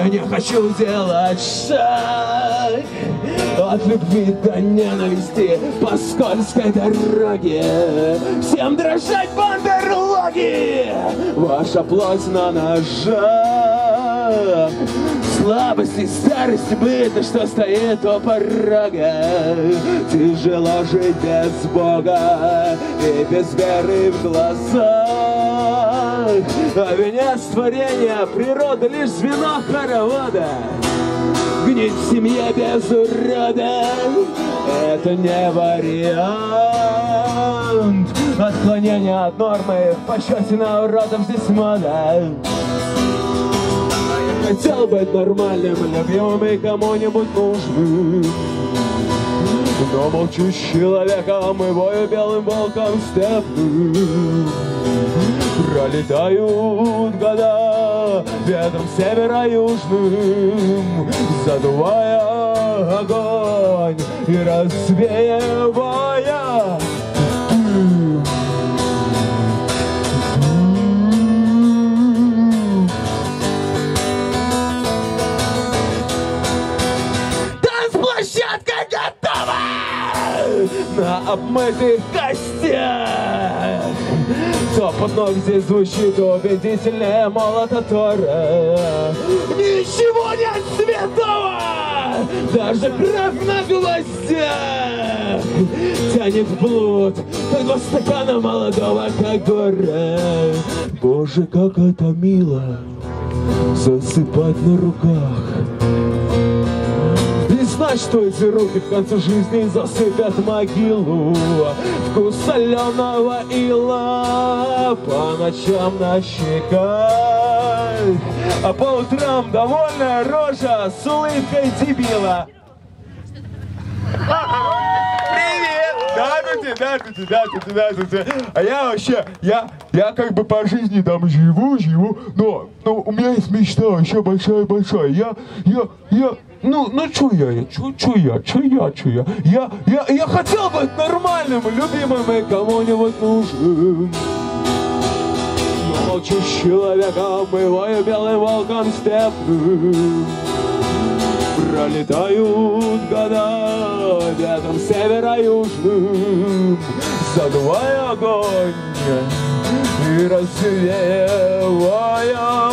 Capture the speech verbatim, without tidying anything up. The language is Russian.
я не хочу делать шаг от любви до ненависти по скользкой дороге. Всем дрожать бандерлоги, ваша плоть на ножах. Слабости, старости, быта, что стоит у порога. Тяжело жить без Бога и без веры в глазах. А венец творения природа лишь звено хоровода. Гнить в семье без урода — это не вариант. Отклонение от нормы, пощечина уродом здесь мода. Хотел быть нормальным, любимым и кому-нибудь нужным, но молчу с человеком и вою белым волком степным. Пролетают года ветром северо-южным, задувая огонь и развеивая. Танцплощадка готова на обмытых костях. Топот ног здесь звучит убедительнее молота Тора. Ничего нет святого, даже кровь на гвоздях тянет в блуд, как два стакана молодого когора. Боже, как это мило засыпать на руках. Знать, что эти руки в конце жизни засыпят могилу. Вкус соленого ила по ночам на щеках, а по утрам довольная рожа с улыбкой дебила. Привет! Здравствуйте, здравствуйте, здравствуйте, здравствуйте. А я вообще, я, я как бы по жизни там живу, живу, но, но у меня есть мечта вообще большая-большая. Я, я, я... Ну, ну, чё я, чё, чё я, чё я, чё я? Я, я, я хотел быть нормальным, любимым и кому-нибудь нужным. Но молчу с человеком, бываю белым волком степным. Пролетают года ветром северо-южным, задувая огонь и развеивая.